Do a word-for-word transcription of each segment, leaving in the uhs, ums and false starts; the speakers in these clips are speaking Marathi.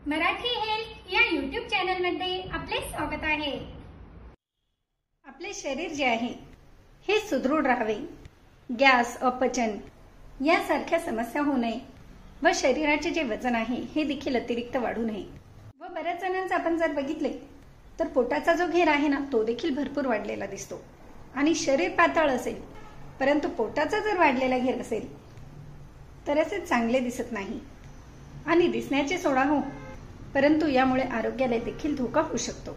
मराठी हेल्थ या यूट्यूब चॅनल मध्ये आपले स्वागत आहे। आपले शरीर जे आहे हे सुदृढ राहावे, गॅस, अपचन यासारख्या समस्या होऊ नये व शरीराचे जे वजन आहे हे देखील अतिरिक्त वाढू नये। व बऱ्याच जणांचा आपण जर बघितले तर पोटाचा जो घेर आहे ना तो देखील भरपूर वाढलेला दिसतो आणि शरीर पातळ असेल परंतु पोटाचा जर वाढलेला घेर असेल तर असे चांगले दिसत नाही आणि दिसण्याचे सोडा हो, परंतु यामुळे आरोग्याला देखील धोका होऊ शकतो।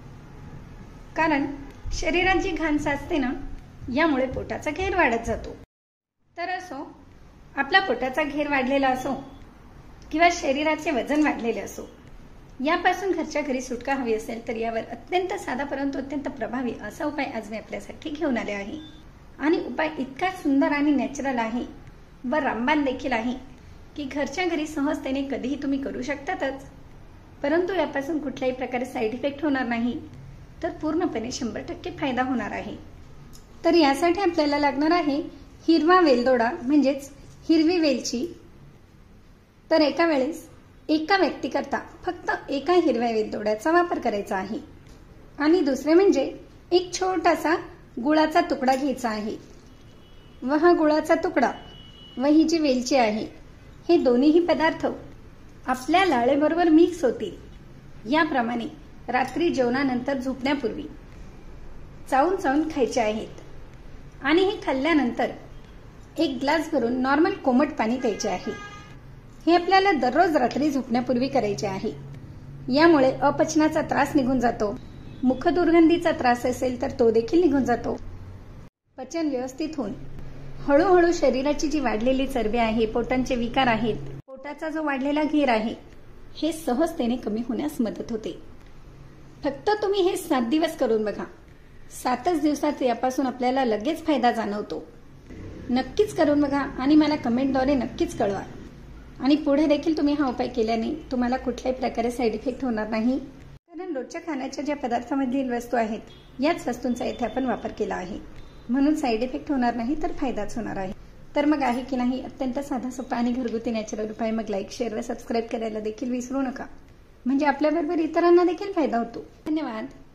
कारण शरीरात जी घाण साचते ना यामुळे पोटाचा घेर वाढत जातो। तर असो आपला पोटाचा घेर वाढलेला असो किंवा शरीराचे वजन वाढलेले असो, यापासून घरच्या घरी सुटका हवी असेल तर यावर अत्यंत साधा परंतु अत्यंत प्रभावी असा उपाय आज मी आपल्यासाठी घेऊन आले आहे। आणि उपाय इतका सुंदर आणि नॅचरल आहे व रामबाण देखील आहे की घरच्या घरी सहजतेने कधीही तुम्ही करू शकतातच, परंतु यापासून कुठल्याही प्रकारे साइड इफेक्ट होणार नाही, तर पूर्णपणे शंभर टक्के फायदा होणार आहे। तर यासाठी आपल्याला लागणार आहे हिरवा वेलदोडा म्हणजेच हिरवी वेलची। तर एका वेळेस एका व्यक्तीकरता फक्त एका हिरव्या वेलदोड्याचा वापर करायचा आहे। आणि दुसरे म्हणजे एक छोटासा गुळाचा तुकडा घ्यायचा आहे व हा गुळाचा तुकडा व ही जी वेलची आहे हे दोन्हीही पदार्थ आपल्या लाळेबरोबर मिक्स होतील। याप्रमाणे रात्री जेवणानंतर झोपण्यापूर्वी चावून चावून खायचे आहेत आणि हे खाल्ल्यानंतर एक ग्लास भरून नॉर्मल कोमट पाणी प्यायचे आहे। हे आपल्याला दररोज रात्री झोपण्यापूर्वी करायचे आहे। यामुळे अपचनाचा त्रास निघून जातो, मुखदुर्गंधीचा त्रास असेल तर तो देखील निघून जातो, पचन व्यवस्थित होऊन हळूहळू शरीराची जी वाढलेली चरबी आहे, पोटांचे विकार आहेत, पोटाचा जो वाढलेला घेर आहे हे सहजतेने कमी होण्यास मदत होते। फक्त तुम्ही हे सात दिवस करून बघा, सातच दिवसात यापासून आपल्याला लगेच फायदा जाणवतो। नक्कीच करून बघा आणि मला कमेंटद्वारे नक्कीच कळवा। आणि पुढे देखील तुम्ही हा उपाय केल्याने तुम्हाला कुठल्याही प्रकारे साइड इफेक्ट होणार नाही, कारण रोजच्या खाण्याच्या ज्या पदार्थामधील वस्तू आहेत याच वस्तूंचा येथे आपण वापर केला आहे, म्हणून साइड इफेक्ट होणार नाही तर फायदाच होणार आहे। तर मग आहे की नाही अत्यंत साधा सोपा आणि घरगुती नॅचरल उपाय? मग लाईक, शेअर व सबस्क्राईब करायला देखील विसरू नका, म्हणजे आपल्याबरोबर इतरांना देखील फायदा होतो। धन्यवाद।